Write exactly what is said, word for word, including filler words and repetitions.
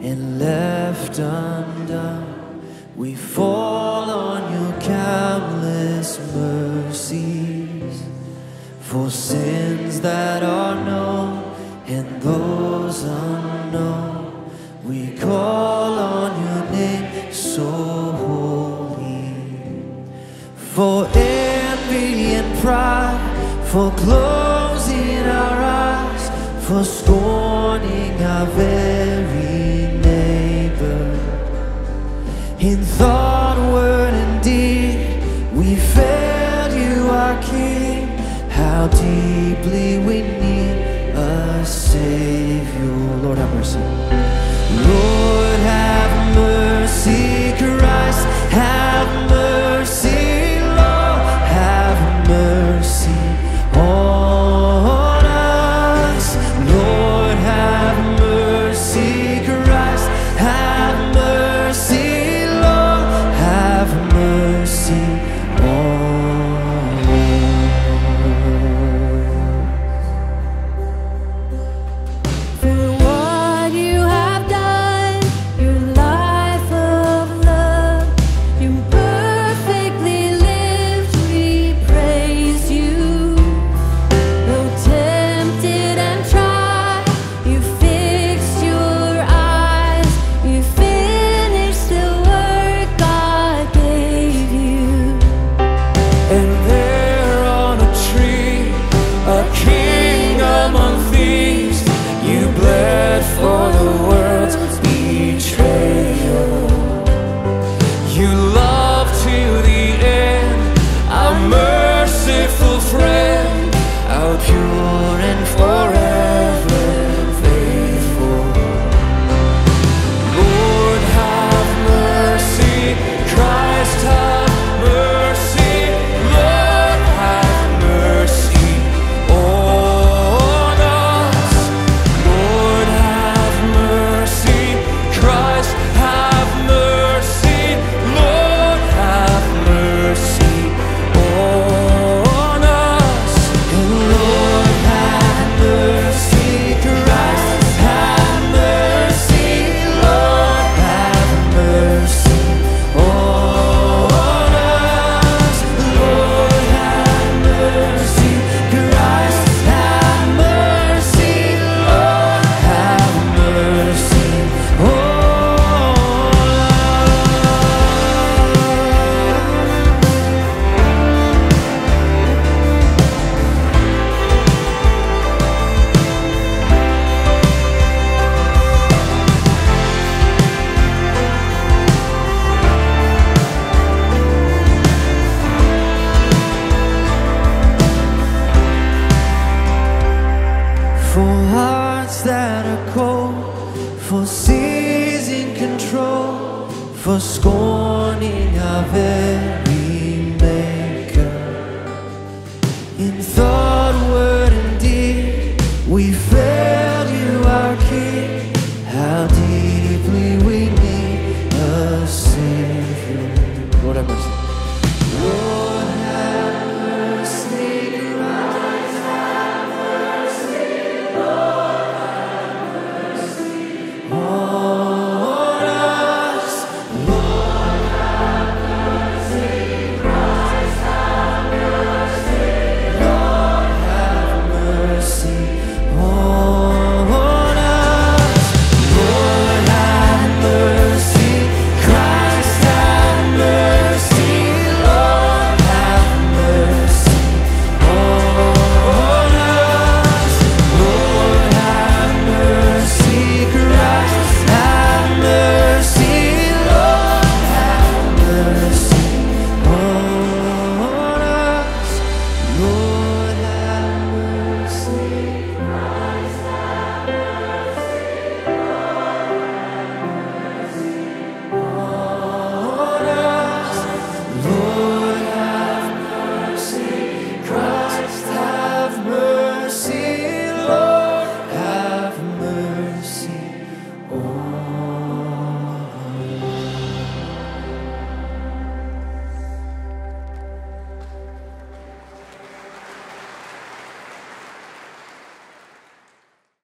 and left undone. We fall on your countless mercies, for sins that are known and those unknown. We call on your name so holy. For envy and pride, for closing our eyes, for scorning our very neighbor. In thought, word, and deed, we failed you, our King. How deeply we need a Savior. Lord, have mercy. Lord, have mercy. Christ, have mercy. Lord, have mercy on us. Lord, have mercy. Christ, have mercy. Lord, have mercy on us. For what you have done, your life of love, you perfectly lived, we praise you. Though tempted and tried, you fixed your eyes, you finished the work God gave you. And there on a tree, a king among thieves, you bled for the world's betrayal. You loved to the end, our merciful friend, our pure and forever faithful. Lord, have mercy. Christ, have mercy. Lord, have mercy on us. Lord, have mercy. Christ, have mercy. Lord, have mercy on us. And Lord, have mercy. Christ, have mercy. Lord, have mercy on us. Lord, have mercy. Christ, have mercy. Lord, have mercy on us. For hearts that are cold, for seizing control, for scorning our very maker. In thought, word, and deed, we failed you, our King. How deep